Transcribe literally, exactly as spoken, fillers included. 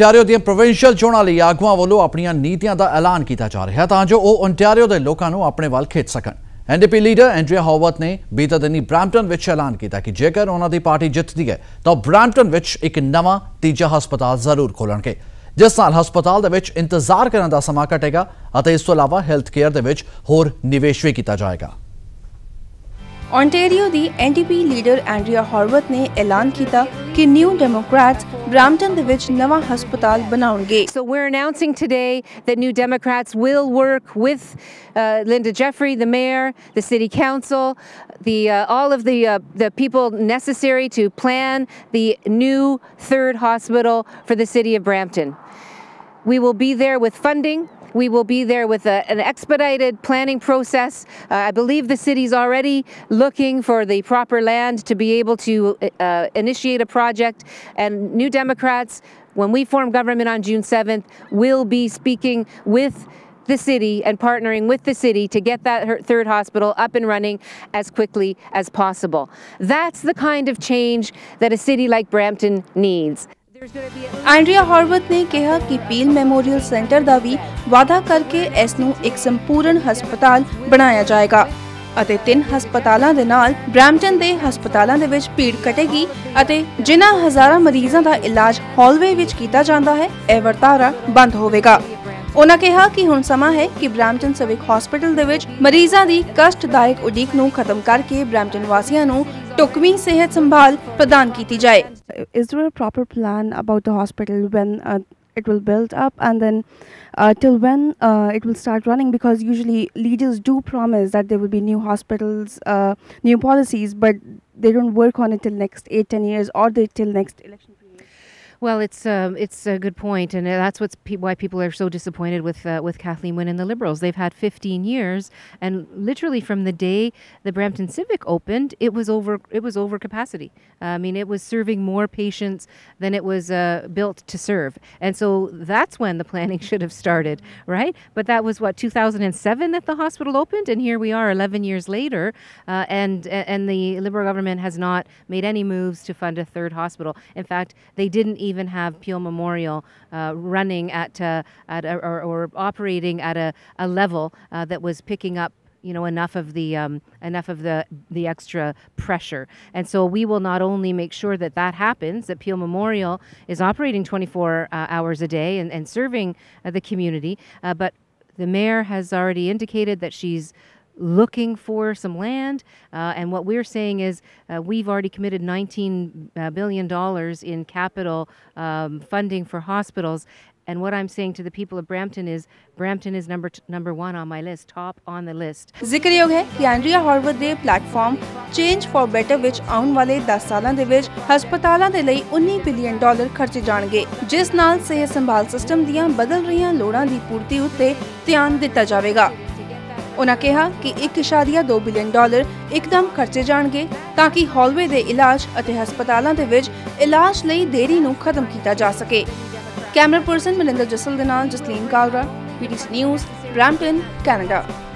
Ontario ਦੀਆਂ provincial ਚੋਣਾਂ ਲਈ ਆਗੂਆਂ ਵੱਲੋਂ ਆਪਣੀਆਂ ਨੀਤੀਆਂ ਦਾ ਐਲਾਨ ਕੀਤਾ ਜਾ ਰਿਹਾ ਹੈ ਤਾਂ ਜੋ ਉਹ ओंटारियो ਦੇ ਲੋਕਾਂ ਨੂੰ ਆਪਣੇ ਵੱਲ ਖਿੱਚ ਸਕਣ। एनडीपी लीडर एंड्रिया हॉवर्थ ने बीते दिनी ब्रैम्पटन विच ऐलान किया कि जेकर उन्होंने पार्टी जितती है तो ब्रैम्पटन विच एक नवा तीजा हस्पताल जरूर खोलणगे, जिस नाल हस्पताल दे विच इंतजार करने का समा घटेगा और इस तो इलावा हैल्थ केयर दे विच होर निवेश भी किया जाएगा। Ontario the NDP leader Andrea Horwath ने ऐलान किया कि न्यू डेमोक्रेट्स ब्रैम्पटन दे विच नवा हस्पताल बनाउणगे। So we're announcing today that New Democrats will work with uh, Linda Jeffrey, the mayor, the city council, the uh, all of the uh, the people necessary to plan the new third hospital for the city of Brampton. We will be there with funding. We will be there with a, an expedited planning process. Uh, I believe the city's already looking for the proper land to be able to uh, initiate a project. And New Democrats, when we form government on June seventh, will be speaking with the city and partnering with the city to get that third hospital up and running as quickly as possible. That's the kind of change that a city like Brampton needs. Andrea Horwath ने कहा कि पील memorial centre ਦਾ ਵੀ ਵਾਅਦਾ ਕਰਕੇ ਇਸ ਨੂੰ ਇੱਕ ਸੰਪੂਰਨ ਹਸਪਤਾਲ ਬਣਾਇਆ ਜਾਏਗਾ ਅਤੇ ਤਿੰਨ ਹਸਪਤਾਲਾਂ ਦੇ ਨਾਲ ਬ੍ਰੈਂਪਟਨ ਦੇ ਹਸਪਤਾਲਾਂ ਦੇ ਵਿੱਚ ਭੀੜ ਘਟੇਗੀ ਅਤੇ ਜਿਨ੍ਹਾਂ ਹਜ਼ਾਰਾਂ ਮਰੀਜ਼ਾਂ ਦਾ ਇਲਾਜ ਹਾਲਵੇ ਵਿੱਚ ਕੀਤਾ ਜਾਂਦਾ ਹੈ ਇਹ ਵਰਤਾਰਾ ਬੰਦ ਹੋਵੇਗਾ। ਉਹਨਾਂ ਕਿਹਾ ਕਿ ਹੁਣ ਸਮਾਂ ਹੈ ਕਿ ਬ੍ਰੈਂਪਟਨ ਸਿਵਿਕ ਹਸਪੀਟਲ ਦੇ ਵਿੱਚ ਮਰੀਜ਼ਾਂ ਦੀ ਕਸ਼ਟਦਾਇਕ ਉਡੀਕ ਨੂੰ ਖਤਮ ਕਰਕੇ ਬ੍ਰੈਂਪਟਨ ਵਾਸੀਆਂ ਨੂੰ ਢੁਕਵੀਂ ਸਿਹਤ ਸੰਭਾਲ ਪ੍ਰਦਾਨ ਕੀਤੀ ਜਾਏ। Is there a proper plan about the hospital when uh, it will build up and then uh, till when uh, it will start running? Because usually leaders do promise that there will be new hospitals, uh, new policies, but they don't work on it till next eight, ten years or they till next election. Well, it's um, it's a good point, and that's what's pe why people are so disappointed with uh, with Kathleen Wynne and the Liberals. They've had fifteen years, and literally from the day the Brampton Civic opened, it was over. It was over capacity. Uh, I mean, it was serving more patients than it was uh, built to serve, and so that's when the planning should have started, right? But that was what two thousand seven that the hospital opened, and here we are, eleven years later, uh, and and the Liberal government has not made any moves to fund a third hospital. In fact, they didn't even even have Peel Memorial uh, running at, uh, at a, or, or operating at a, a level uh, that was picking up, you know, enough of the um, enough of the the extra pressure. And so we will not only make sure that that happens, that Peel Memorial is operating twenty-four uh, hours a day and, and serving uh, the community, uh, but the mayor has already indicated that she's looking for some land, uh, and what we're saying is uh, we've already committed nineteen billion dollars in capital um, funding for hospitals, and what I'm saying to the people of Brampton is Brampton is number number one on my list, top on the list. ਜ਼ਿਕਰਯੋਗ ਹੈ ਕਿ ਐਂਡਰੀਆ ਹੌਵਰਥ ਦੇ platform change for better ਵਿੱਚ ਆਉਣ ਵਾਲੇ ਦਸ ਸਾਲਾਂ ਦੇ ਵਿੱਚ ਹਸਪਤਾਲਾਂ ਦੇ ਲਈ ਉੱਨੀ ਬਿਲੀਅਨ ਡਾਲਰ ਖਰਚੇ ਜਾਣਗੇ, ਜਿਸ ਨਾਲ ਸਿਹਤ ਸੰਭਾਲ ਸਿਸਟਮ ਦੀਆਂ ਬਦਲ ਰਹੀਆਂ ਲੋੜਾਂ ਦੀ ਪੂਰਤੀ ਉੱਤੇ ਧਿਆਨ ਦਿੱਤਾ ਜਾਵੇਗਾ। उन्होंने कहा कि एक इशारिया दो बिलियन डॉलर एकदम खर्चे जाएंगे ताकि हॉलवे दे इलाज और हस्पतालों के विच इलाज लई देरी नूं खत्म किया जा सके। कैमरा पर्सन मलिंदर जसल दे नाल Jasleen Kalra, PTC news, Brampton, Canada.